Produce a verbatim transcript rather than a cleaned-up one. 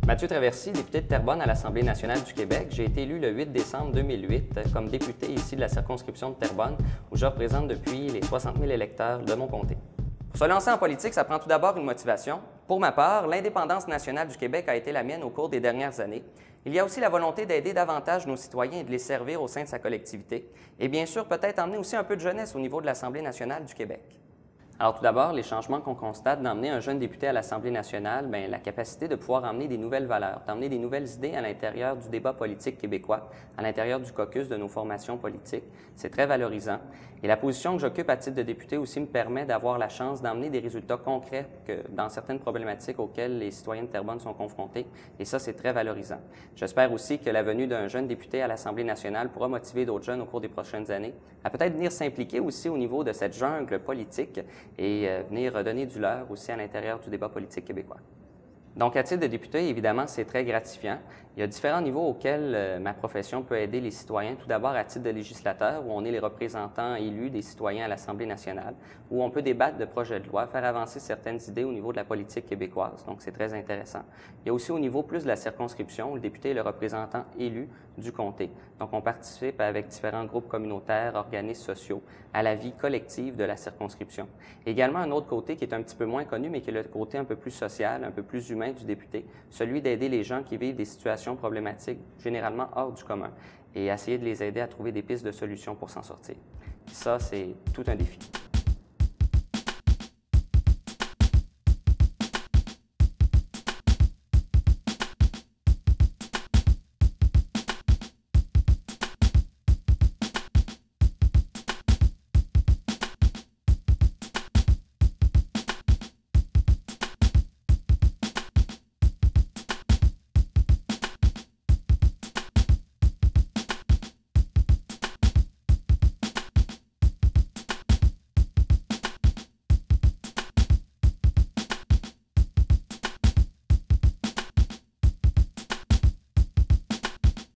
Mathieu Traversy, député de Terrebonne à l'Assemblée nationale du Québec. J'ai été élu le huit décembre deux mille huit comme député ici de la circonscription de Terrebonne, où je représente depuis les soixante mille électeurs de mon comté. Pour se lancer en politique, ça prend tout d'abord une motivation. Pour ma part, l'indépendance nationale du Québec a été la mienne au cours des dernières années. Il y a aussi la volonté d'aider davantage nos citoyens et de les servir au sein de sa collectivité. Et bien sûr, peut-être emmener aussi un peu de jeunesse au niveau de l'Assemblée nationale du Québec. Alors tout d'abord, les changements qu'on constate d'emmener un jeune député à l'Assemblée nationale, bien, la capacité de pouvoir emmener des nouvelles valeurs, d'emmener des nouvelles idées à l'intérieur du débat politique québécois, à l'intérieur du caucus de nos formations politiques, c'est très valorisant. Et la position que j'occupe à titre de député aussi me permet d'avoir la chance d'emmener des résultats concrets que, dans certaines problématiques auxquelles les citoyens de Terrebonne sont confrontés, et ça, c'est très valorisant. J'espère aussi que la venue d'un jeune député à l'Assemblée nationale pourra motiver d'autres jeunes au cours des prochaines années à peut-être venir s'impliquer aussi au niveau de cette jungle politique et euh, venir donner du leur aussi à l'intérieur du débat politique québécois. Donc, à titre de député, évidemment, c'est très gratifiant. Il y a différents niveaux auxquels euh, ma profession peut aider les citoyens. Tout d'abord, à titre de législateur, où on est les représentants élus des citoyens à l'Assemblée nationale, où on peut débattre de projets de loi, faire avancer certaines idées au niveau de la politique québécoise. Donc, c'est très intéressant. Il y a aussi au niveau plus de la circonscription, où le député est le représentant élu du comté. Donc, on participe avec différents groupes communautaires, organismes sociaux, à la vie collective de la circonscription. Et également, un autre côté qui est un petit peu moins connu, mais qui est le côté un peu plus social, un peu plus humain du député, celui d'aider les gens qui vivent des situations problématiques, généralement hors du commun, et essayer de les aider à trouver des pistes de solutions pour s'en sortir. Ça, c'est tout un défi.